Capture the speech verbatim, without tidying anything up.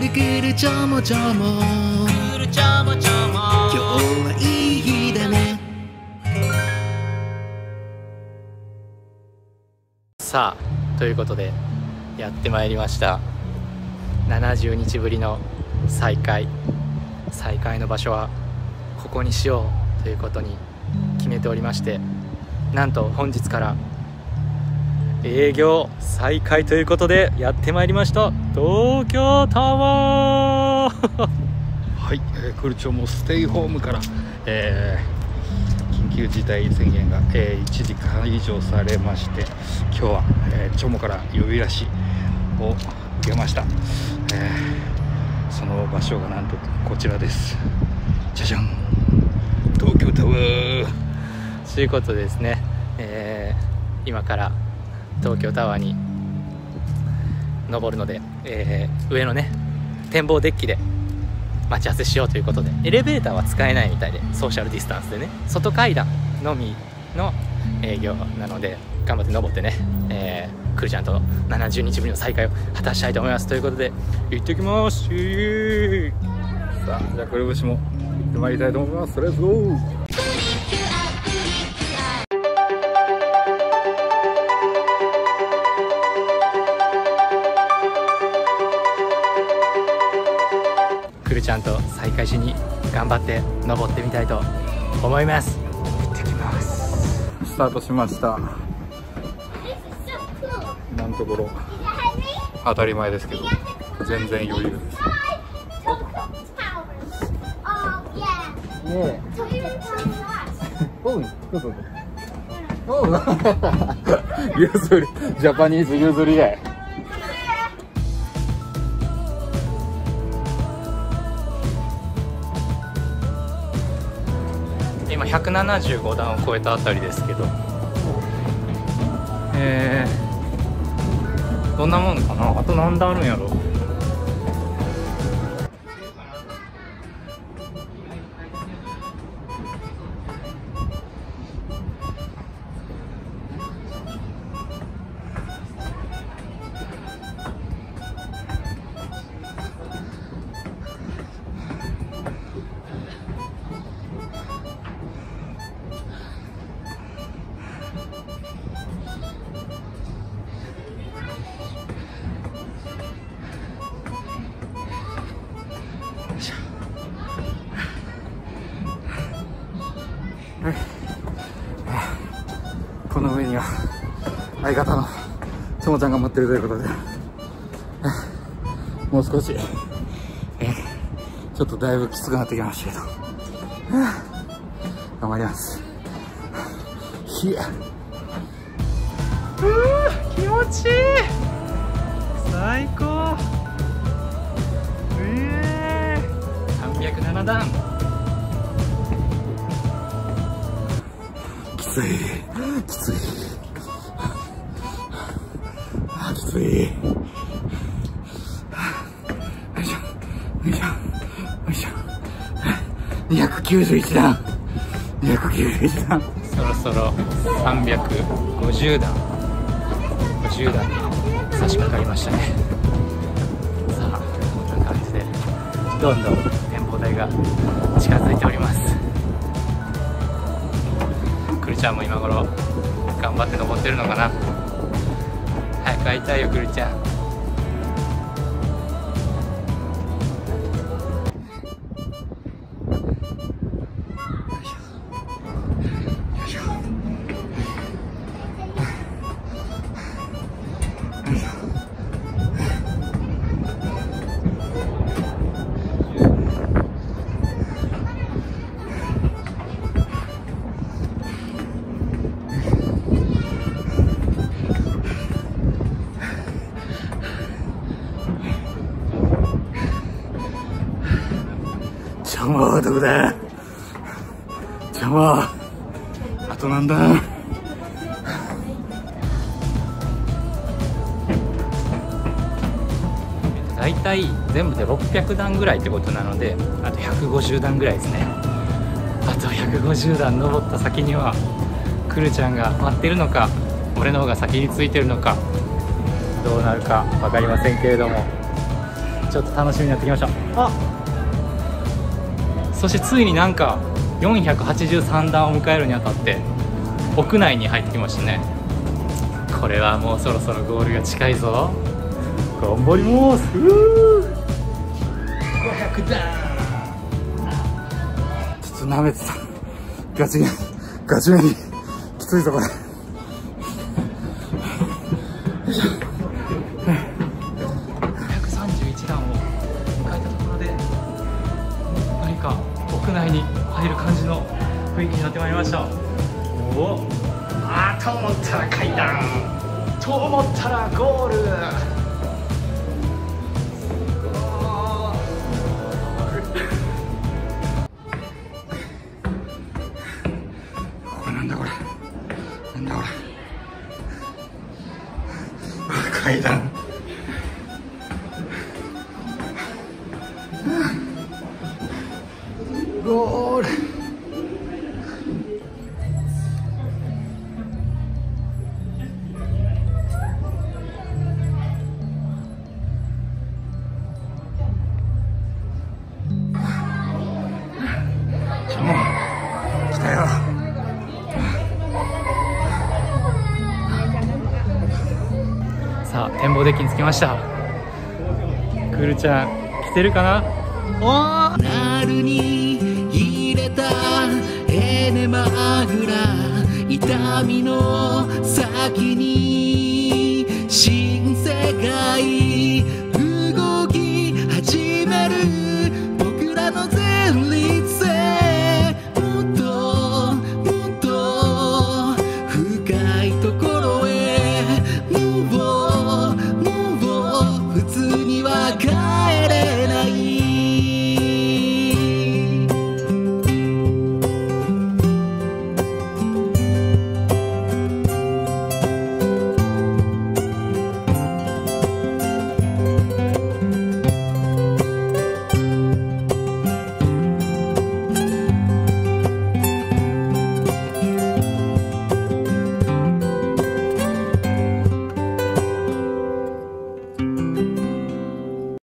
くるちょもちょもくるちょもちょも今日はいい日だね。 さあということでやってまいりました。ななじゅうにちぶりの再会。再会の場所はここにしようということに決めておりまして、なんと本日から営業再開ということでやってまいりました東京タワーはい、えー、クルチョもステイホームから、えー、緊急事態宣言が、えー、一時解除されまして、今日は、えー、チョモから呼び出しを受けました。えー、その場所がなんとこちらです。じゃじゃん、東京タワーということでですね、えー、今から東京タワーに登るので、えー、上のね展望デッキで待ち合わせしようということで、エレベーターは使えないみたいで、ソーシャルディスタンスでね、外階段のみの営業なので頑張って登ってね、えー、クルちゃんとななじゅうにちぶりの再会を果たしたいと思います。ということで行ってきます。 さあ、じゃあくるぶしも行ってまいりたいと思います。レッツゴー。 くるちゃんと再会しに頑張って登ってみたいと思います。行ってきます。 スタートしました。今のところ当たり前ですけど全然余裕です。ねえ。おう、どうぞ。おう。譲り、ジャパニーズ譲り合い。 今ひゃくななじゅうごだんを超えたあたりですけど、えー、どんなもんかな。あと何段あるんやろ。 この上には相方のちょもちゃんが待ってるということで、もう少しちょっとだいぶきつくなってきましたけど頑張ります。ひや、 うー気持ちいい、最高。えー、さんびゃくななだん。 きついきついきつい。よいしょよいしょよいしょ。にひゃくきゅうじゅういちだん、にひゃくきゅうじゅういちだん。 そろそろさんびゃくごじゅうだん、ごじゅうだんに差し掛かりましたね。さあこんな感じでどんどん展望台が近づいております。くるちゃんも今頃頑張って登ってるのかな。早く会いたいよくるちゃん。 ちょもはどこだ。ちょもあとなんだ。 だいたい全部でろっぴゃくだんぐらいってことなので、あとひゃくごじゅうだんぐらいですね。あとひゃくごじゅうだん登った先にはくるちゃんが待ってるのか、俺の方が先についてるのか、どうなるか分かりませんけれども、 ちょっと楽しみになってきました。あ、そしてついになんかよんひゃくはちじゅうさんだんを迎えるにあたって屋内に入ってきましたね。これはもうそろそろゴールが近いぞ。頑張ります。うーごひゃくだん。ちょっと舐めてた。ガチガチめにきついぞこれ。よいしょ。ごひゃくさんじゅういちだんを迎えたところで何か屋内に入る感じの雰囲気になってまいりました。おお、あーと思ったら階段と思ったらゴール。 なんだこれ、なんだこれ、階段。ゴール。来たよ。 さあ展望デッキに着きました。クールちゃん来てるかな。おー、 なるに入れたエネマグラ、痛みの先に新世界